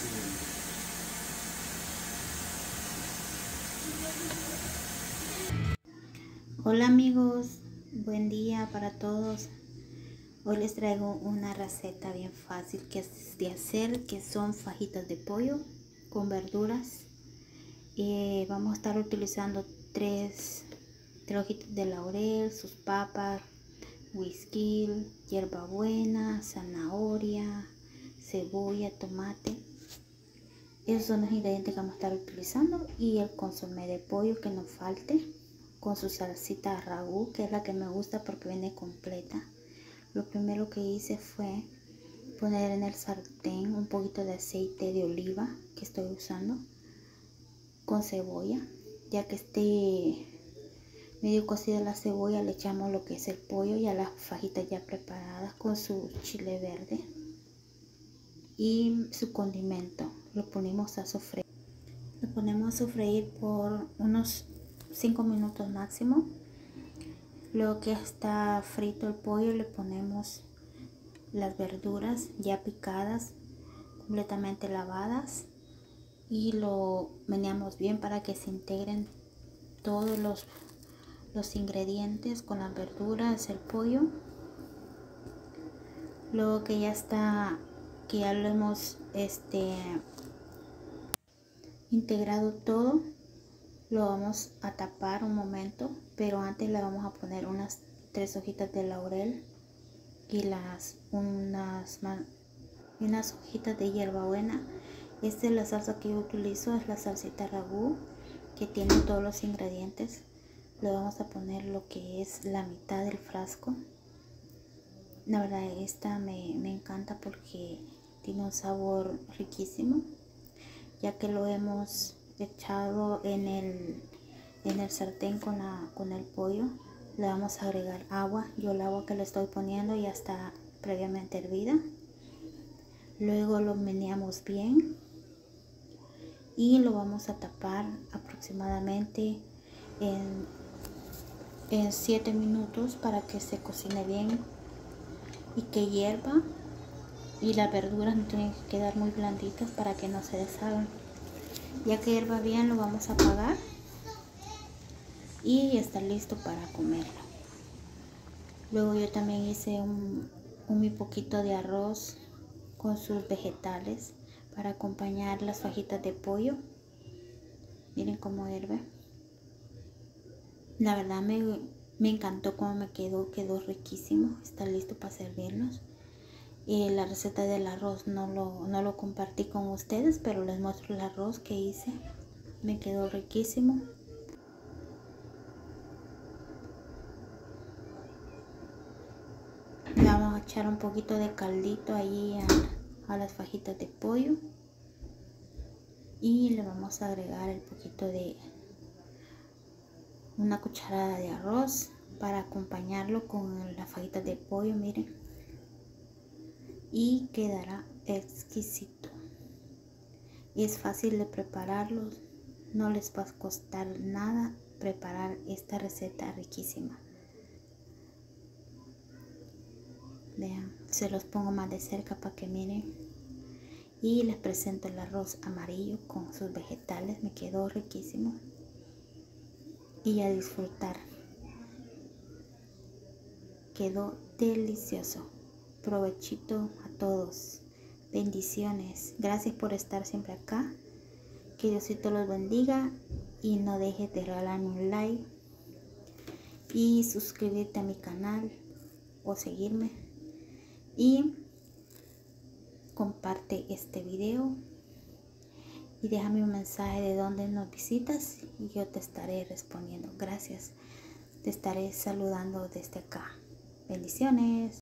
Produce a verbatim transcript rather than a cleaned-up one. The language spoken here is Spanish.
Hola amigos, buen día para todos. Hoy les traigo una receta bien fácil que es de hacer, que son fajitas de pollo con verduras. Eh, vamos a estar utilizando tres, tres hojitas de laurel, sus papas, whisky, hierbabuena, zanahoria, cebolla, tomate. Esos son los ingredientes que vamos a estar utilizando, y el consomé de pollo que no falte, con su salsita ragú, que es la que me gusta porque viene completa. Lo primero que hice fue poner en el sartén un poquito de aceite de oliva que estoy usando, con cebolla. Ya que esté medio cocida la cebolla, le echamos lo que es el pollo y a las fajitas ya preparadas con su chile verde y su condimento. Lo ponemos a sofreír. Lo ponemos a sofreír por unos cinco minutos máximo. Luego que está frito el pollo, le ponemos las verduras ya picadas, completamente lavadas, y lo meneamos bien para que se integren todos los, los ingredientes con las verduras, el pollo. Luego que ya está, que ya lo hemos este, integrado todo, lo vamos a tapar un momento, pero antes le vamos a poner unas tres hojitas de laurel y las unas, unas hojitas de hierbabuena. Esta es la salsa que yo utilizo, es la salsita ragú, que tiene todos los ingredientes. Le vamos a poner lo que es la mitad del frasco. La verdad, esta me, me encanta porque tiene un sabor riquísimo, ya que lo hemos echado en el, en el sartén con, la, con el pollo. Le vamos a agregar agua. Yo el agua que le estoy poniendo ya está previamente hervida. Luego lo meneamos bien y lo vamos a tapar aproximadamente en, en siete minutos para que se cocine bien y que hierva, y las verduras no tienen que quedar muy blanditas para que no se deshagan. Ya que hierva bien, lo vamos a apagar y está listo para comerlo. Luego yo también hice un, un mi poquito de arroz con sus vegetales para acompañar las fajitas de pollo. Miren cómo hierve. La verdad me, me encantó cómo me quedó, quedó riquísimo. Está listo para servirnos. Y la receta del arroz no lo, no lo compartí con ustedes, pero les muestro el arroz que hice. Me quedó riquísimo. Le vamos a echar un poquito de caldito ahí a, a las fajitas de pollo, y le vamos a agregar el poquito de una cucharada de arroz para acompañarlo con las fajitas de pollo. Miren, y quedará exquisito. Es fácil de prepararlos, no les va a costar nada preparar esta receta riquísima. Vean, se los pongo más de cerca para que miren. Y les presento el arroz amarillo con sus vegetales. Me quedó riquísimo. Y a disfrutar. Quedó delicioso. Provechito a todos. Bendiciones. Gracias por estar siempre acá. Que Diosito los bendiga. Y no dejes de regalarme un like. Y suscribirte a mi canal. O seguirme. Y comparte este video. Y déjame un mensaje de dónde nos visitas y yo te estaré respondiendo. Gracias. Te estaré saludando desde acá. Bendiciones.